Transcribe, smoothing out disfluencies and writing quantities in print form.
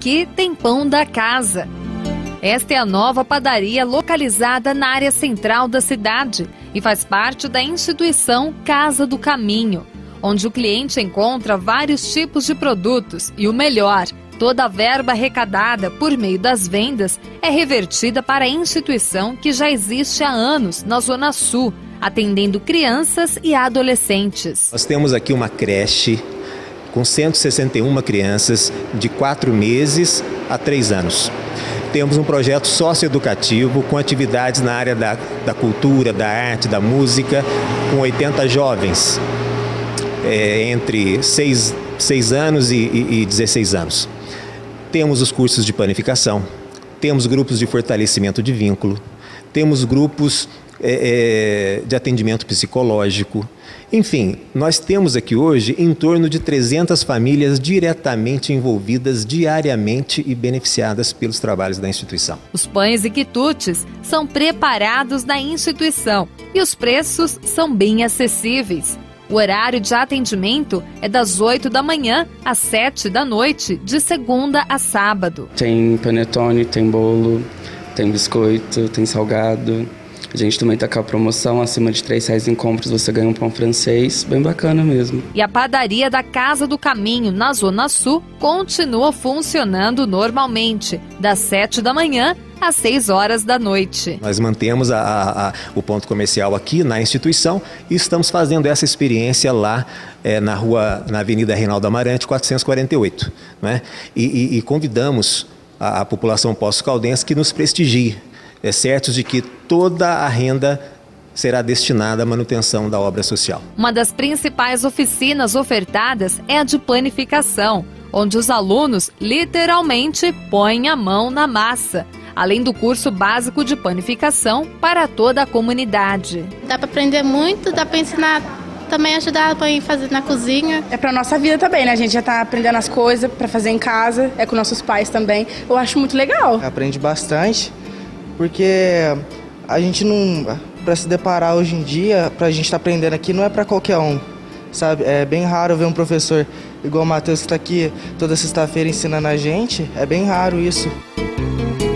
aqui tem pão da casa. Esta é a nova padaria localizada na área central da cidade e faz parte da instituição Casa do Caminho, onde o cliente encontra vários tipos de produtos e o melhor, toda a verba arrecadada por meio das vendas é revertida para a instituição que já existe há anos na Zona Sul, atendendo crianças e adolescentes. Nós temos aqui uma creche com 161 crianças de 4 meses a 3 anos. Temos um projeto socioeducativo com atividades na área da cultura, da arte, da música, com 80 jovens, entre 6 anos e 16 anos. Temos os cursos de panificação, temos grupos de fortalecimento de vínculo, temos grupos de atendimento psicológico. Enfim, nós temos aqui hoje em torno de 300 famílias diretamente envolvidas diariamente e beneficiadas pelos trabalhos da instituição. Os pães e quitutes são preparados na instituição e os preços são bem acessíveis. O horário de atendimento é das 8 da manhã às 7 da noite, de segunda a sábado. Tem panetone, tem bolo, tem biscoito, tem salgado. A gente também está com a promoção, acima de R$3 em compras você ganha um pão francês, bem bacana mesmo. E a padaria da Casa do Caminho, na Zona Sul, continua funcionando normalmente, das 7 da manhã às 6 horas da noite. Nós mantemos o ponto comercial aqui na instituição e estamos fazendo essa experiência lá na Avenida Reinaldo Amarante, 448. Né? E convidamos a população poços-caldense que nos prestigie, certos de que toda a renda será destinada à manutenção da obra social. Uma das principais oficinas ofertadas é a de panificação, onde os alunos literalmente põem a mão na massa, além do curso básico de panificação para toda a comunidade. Dá para aprender muito, dá para ensinar, também ajudar a fazer na cozinha. É para nossa vida também, né? A gente já tá aprendendo as coisas para fazer em casa, é com nossos pais também. Eu acho muito legal. Aprende bastante, porque a gente não, para se deparar hoje em dia, pra gente estar aprendendo aqui, não é para qualquer um, sabe? É bem raro ver um professor igual o Matheus que está aqui toda sexta-feira ensinando a gente, é bem raro isso.